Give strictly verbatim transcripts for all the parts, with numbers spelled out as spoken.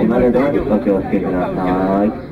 おまでのお気をつけください。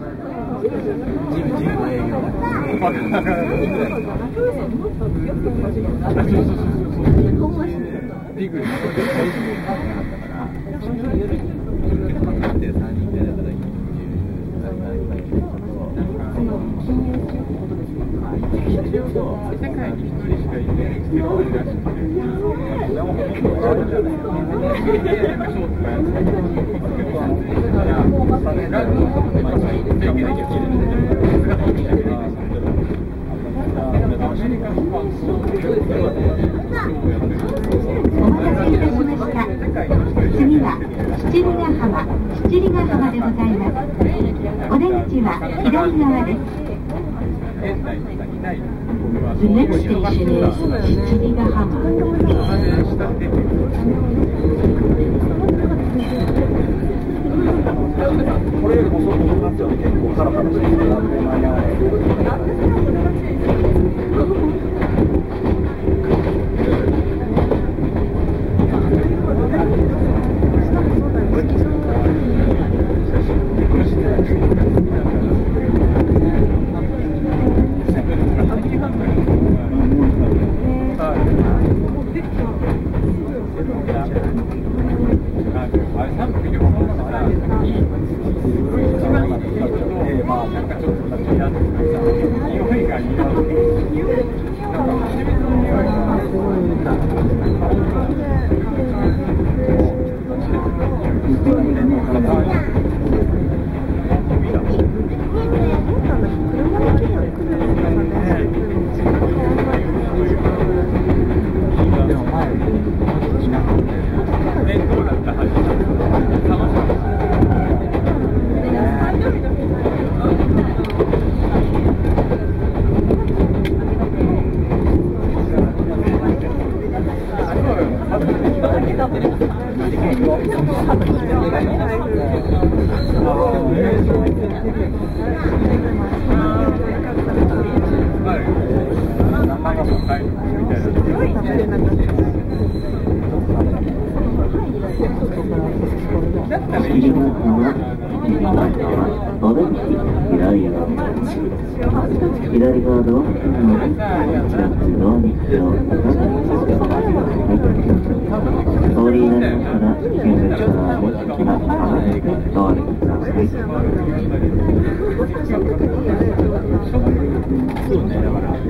次は七里ヶ浜、七里ヶ浜でございます。お出口は左側です。The next station is 七里ヶ浜。これよりもそうなっちゃうと結構カラカラしてる。左側の通りになりましたら危険ですからもしくは離れてお歩きください。そうね、だから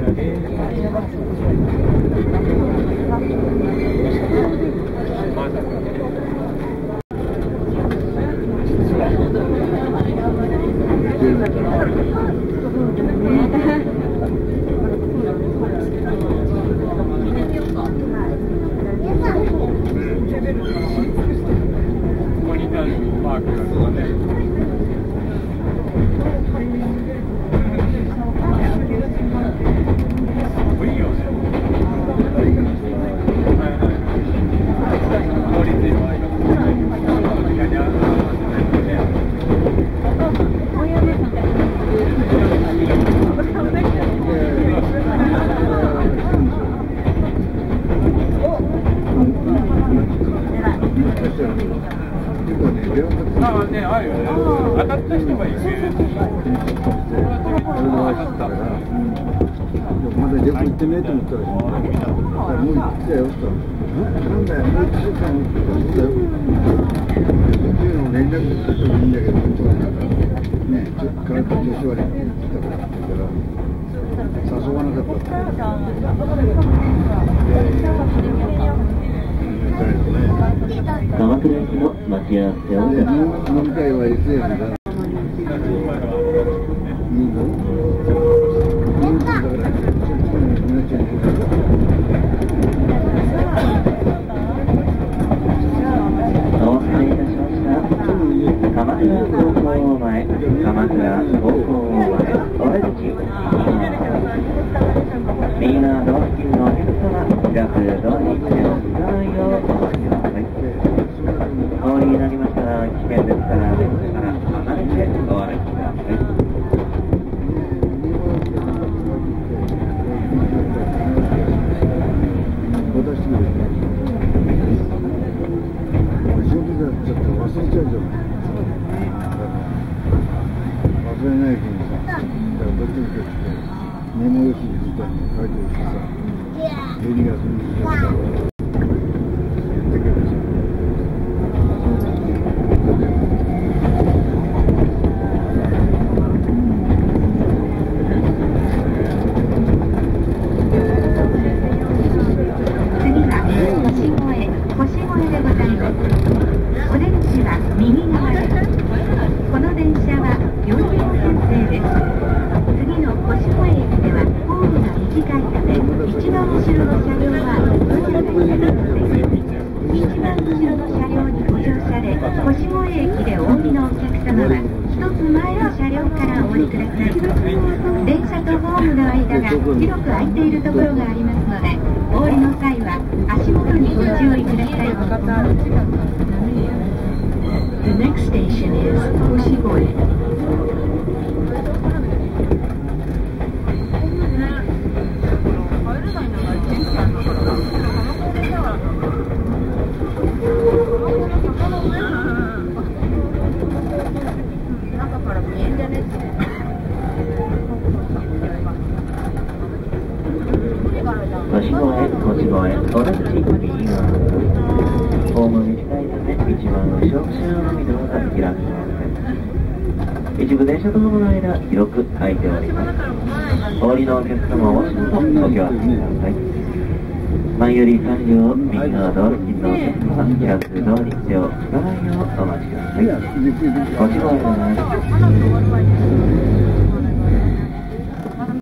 鎌倉駅の待ち合わせをいたします。鎌倉高校前、鎌倉高校前、お出口。右側ドア付近のお客様、学童に手を使うようお待ちください。通りになりましたら危険ですから列から離れてお歩きください。 ちょっと忘れちゃうじゃない。 メモ用紙にずっと書いてるしさ、エリがするんですよ。言ってくれるし。 広く空いているところがありますので、お降りの際は足元にご注意ください。The next station is 腰越。 腰越え、腰越え、同じ右側。ホーム短いため、一番後ろ、後ろの緑が開きません。一部電車とホームの間、広く空いております。お降りのお客様はお足元お気をつけください。前よりさん両、右側道路付近のお客様は、開く通り、手をつかないようお待ちください。腰越えです。